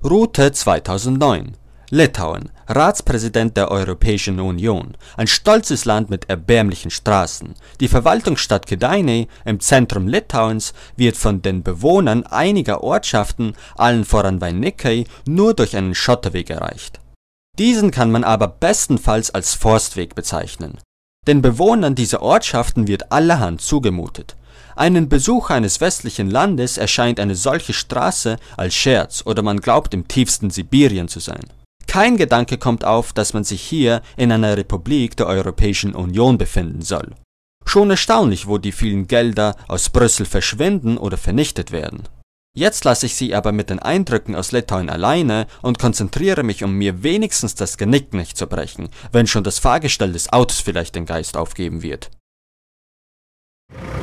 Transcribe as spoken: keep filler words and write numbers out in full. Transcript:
Route zweitausendneun. Litauen, Ratspräsident der Europäischen Union, ein stolzes Land mit erbärmlichen Straßen. Die Verwaltungsstadt Kėdainiai im Zentrum Litauens wird von den Bewohnern einiger Ortschaften, allen voran Vainikai, nur durch einen Schotterweg erreicht. Diesen kann man aber bestenfalls als Forstweg bezeichnen. Den Bewohnern dieser Ortschaften wird allerhand zugemutet. Einem Besucher eines westlichen Landes erscheint eine solche Straße als Scherz oder man glaubt im tiefsten Sibirien zu sein. Kein Gedanke kommt auf, dass man sich hier in einer Republik der Europäischen Union befinden soll. Schon erstaunlich, wo die vielen Gelder aus Brüssel verschwinden oder vernichtet werden. Jetzt lasse ich Sie aber mit den Eindrücken aus Litauen alleine und konzentriere mich, um mir wenigstens das Genick nicht zu brechen, wenn schon das Fahrgestell des Autos vielleicht den Geist aufgeben wird.